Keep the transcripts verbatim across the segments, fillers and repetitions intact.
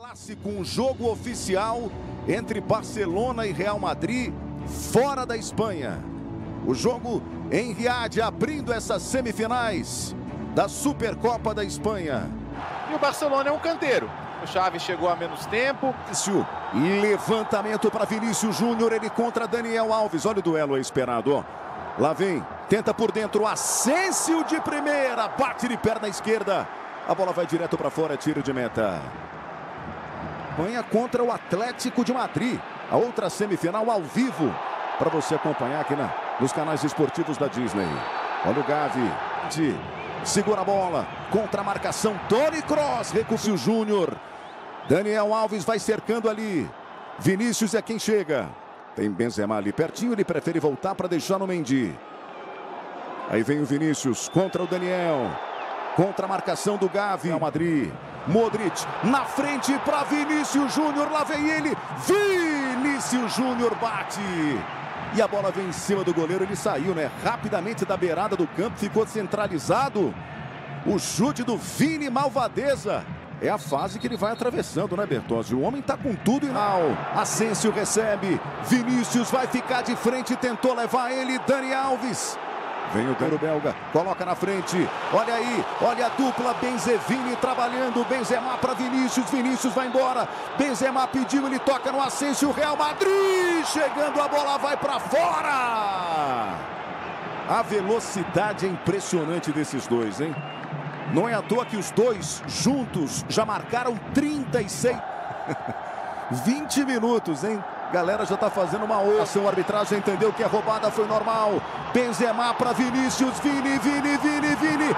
Clássico, um jogo oficial entre Barcelona e Real Madrid, fora da Espanha. O jogo em Riad, abrindo essas semifinais da Supercopa da Espanha. E o Barcelona é um canteiro. O Xavi chegou a menos tempo. Levantamento para Vinícius Júnior, ele contra Daniel Alves. Olha o duelo aí esperado, ó. Lá vem, tenta por dentro, Asensio de primeira, bate de perna esquerda. A bola vai direto para fora, tiro de meta. Espanha contra o Atlético de Madrid. A outra semifinal ao vivo para você acompanhar aqui na, nos canais esportivos da Disney. Olha o Gavi, de, segura a bola, contra a marcação, Toni Kroos, recurso Júnior. Daniel Alves vai cercando ali. Vinícius é quem chega. Tem Benzema ali pertinho, ele prefere voltar para deixar no Mendy. Aí vem o Vinícius contra o Daniel. Contra a marcação do Gavi. Real Madrid. Modric na frente para Vinícius Júnior. Lá vem ele. Vinícius Júnior bate. E a bola vem em cima do goleiro. Ele saiu, né? Rapidamente da beirada do campo. Ficou centralizado. O chute do Vini Malvadeza. É a fase que ele vai atravessando, né, Bertozzi? O homem tá com tudo e não. Asensio recebe. Vinícius vai ficar de frente. Tentou levar ele. Dani Alves. Vem o goleiro belga, coloca na frente, olha aí, olha a dupla, Benzevini trabalhando, Benzema para Vinícius, Vinícius vai embora, Benzema pediu, ele toca no Asensio, Real Madrid, chegando, a bola vai para fora! A velocidade é impressionante desses dois, hein? Não é à toa que os dois juntos já marcaram trinta e seis... vinte minutos, hein? Galera já tá fazendo uma oração, a arbitragem entendeu que a roubada foi normal. Benzema para Vinícius, Vini, Vini, Vini, Vini,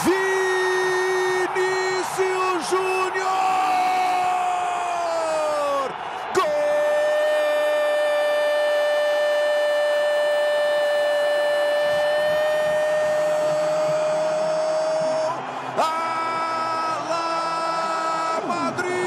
Vinícius Júnior! Gol! Alá Madrid!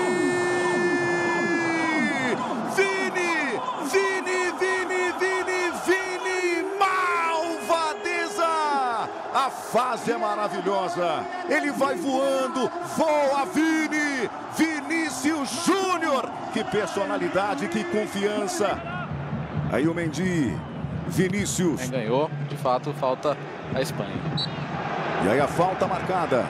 A fase é maravilhosa, ele vai voando, voa Vini, Vinícius Júnior, que personalidade, que confiança. Aí o Mendy, Vinícius. Quem ganhou, de fato, falta a Espanha. E aí a falta marcada.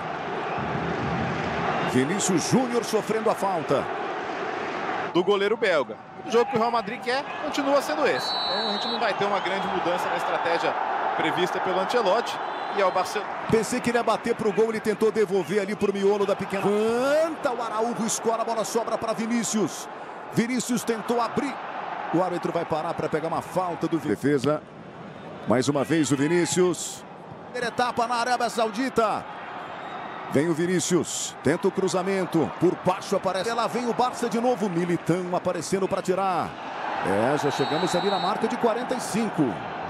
Vinícius Júnior sofrendo a falta. Do goleiro belga. O jogo que o Real Madrid quer continua sendo esse. Então a gente não vai ter uma grande mudança na estratégia prevista pelo Ancelotti. E é o Barcelona. Pensei que ele ia bater pro gol, ele tentou devolver ali pro miolo da pequena. Canta o Araújo, escora, a bola sobra para Vinícius. Vinícius tentou abrir. O árbitro vai parar para pegar uma falta do defesa. Mais uma vez o Vinícius. Etapa na Arábia Saudita. Vem o Vinícius, tenta o cruzamento. Por baixo aparece. Lá vem o Barça de novo. Militão aparecendo para tirar. É, já chegamos ali na marca de quarenta e cinco.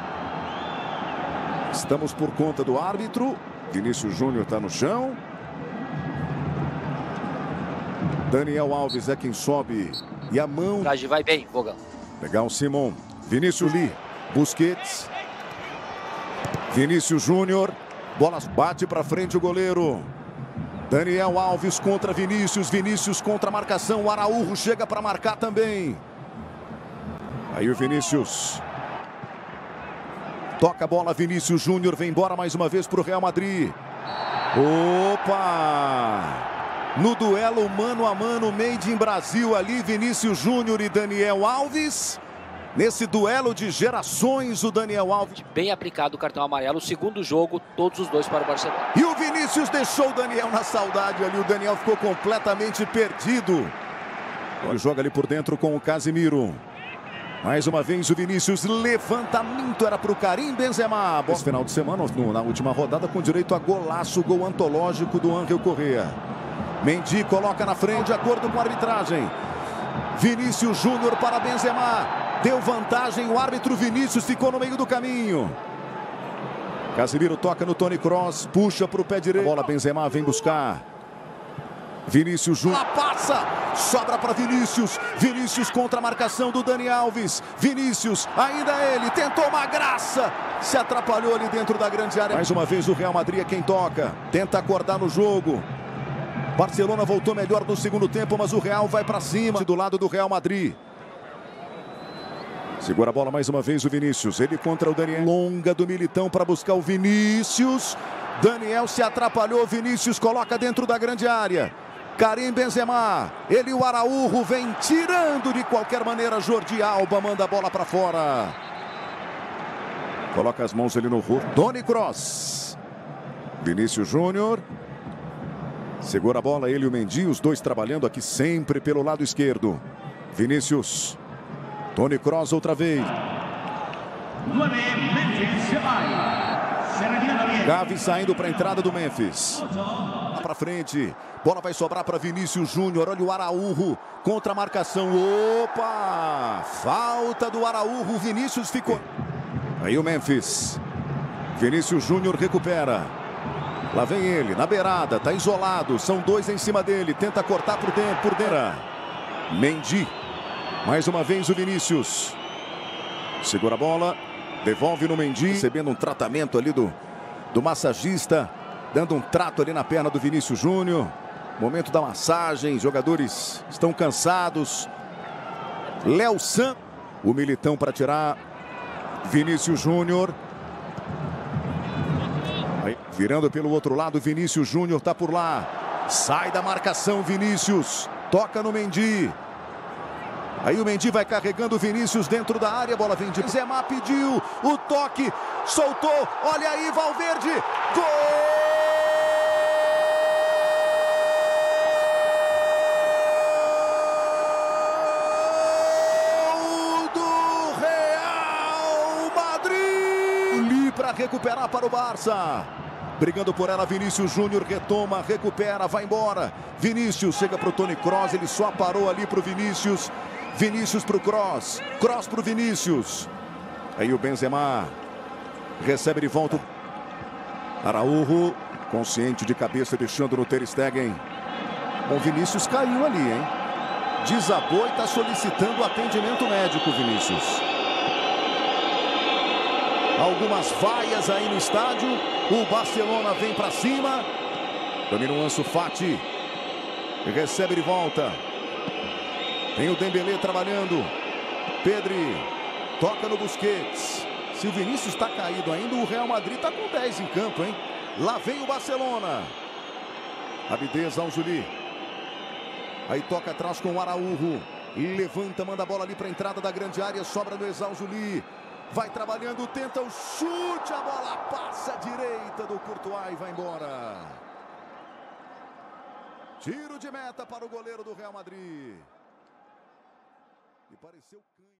Estamos por conta do árbitro. Vinícius Júnior está no chão. Daniel Alves é quem sobe. E a mão. Vai bem, Vogão. Legal, Simon. Vinícius Lee. Busquets. Vinícius Júnior. Bola bate para frente o goleiro. Daniel Alves contra Vinícius. Vinícius contra a marcação. O Araújo chega para marcar também. Aí o Vinícius. Toca a bola, Vinícius Júnior vem embora mais uma vez para o Real Madrid. Opa! No duelo mano a mano, made in Brasil ali, Vinícius Júnior e Daniel Alves. Nesse duelo de gerações, o Daniel Alves. Bem aplicado o cartão amarelo, o segundo jogo, todos os dois para o Barcelona. E o Vinícius deixou o Daniel na saudade ali, o Daniel ficou completamente perdido. Ele joga ali por dentro com o Casemiro. Mais uma vez o Vinícius, levantamento era para o Karim Benzema. Esse final de semana, no, na última rodada, com direito a golaço, gol antológico do Ángel Correa. Mendy coloca na frente, de acordo com a arbitragem. Vinícius Júnior para Benzema. Deu vantagem, o árbitro Vinícius ficou no meio do caminho. Casemiro toca no Toni Kroos, puxa para o pé direito. A bola Benzema vem buscar. Vinícius Júnior passa, sobra para Vinícius. Vinícius contra a marcação do Dani Alves. Vinícius, ainda ele, tentou uma graça. Se atrapalhou ali dentro da grande área. Mais uma vez o Real Madrid é quem toca. Tenta acordar no jogo. Barcelona voltou melhor no segundo tempo, mas o Real vai para cima do lado do Real Madrid. Segura a bola mais uma vez o Vinícius. Ele contra o Daniel. Longa do Militão para buscar o Vinícius. Daniel se atrapalhou. Vinícius coloca dentro da grande área. Karim Benzema. Ele e o Araújo vem tirando de qualquer maneira. Jordi Alba manda a bola para fora. Coloca as mãos ali no rosto. Toni Kroos. Vinícius Júnior. Segura a bola ele e o Mendy. Os dois trabalhando aqui sempre pelo lado esquerdo. Vinícius. Toni Kroos outra vez. Gavi saindo para a entrada do Memphis. Para frente. Bola vai sobrar para Vinícius Júnior. Olha o Araújo contra a marcação. Opa! Falta do Araújo. Vinícius ficou. Aí o Memphis. Vinícius Júnior recupera. Lá vem ele na beirada. Tá isolado. São dois em cima dele. Tenta cortar por dentro. Por dentro. Mendy. Mais uma vez o Vinícius. Segura a bola. Devolve no Mendy. Recebendo um tratamento ali do, do massagista. Dando um trato ali na perna do Vinícius Júnior. Momento da massagem. Jogadores estão cansados. Léo San. O Militão para tirar. Vinícius Júnior. Virando pelo outro lado. Vinícius Júnior está por lá. Sai da marcação Vinícius. Toca no Mendy. Aí o Mendy vai carregando o Vinícius dentro da área. A bola vem de Benzema, pediu o toque, soltou. Olha aí, Valverde. Gol do Real Madrid. Para recuperar para o Barça. Brigando por ela, Vinícius Júnior retoma, recupera, vai embora. Vinícius chega para o Toni Kroos, ele só parou ali para o Vinícius. Vinícius para o Kroos, Kroos para o Vinícius. Aí o Benzema recebe de volta. Araújo, consciente de cabeça, deixando no Ter Stegen. Bom, Vinícius caiu ali, hein? Desabou e está solicitando atendimento médico, Vinícius. Algumas vaias aí no estádio. O Barcelona vem para cima. Domina o Ansu Fati. Recebe de volta. Tem o Dembélé trabalhando. Pedri. Toca no Busquets. Se o Vinícius está caído ainda, o Real Madrid está com dez em campo, hein? Lá vem o Barcelona. Abidez Alzuli. Aí toca atrás com o Araújo. Levanta, manda a bola ali para a entrada da grande área. Sobra no Exausuli. Vai trabalhando, tenta o chute, a bola passa à direita do Courtois e vai embora. Tiro de meta para o goleiro do Real Madrid. E pareceu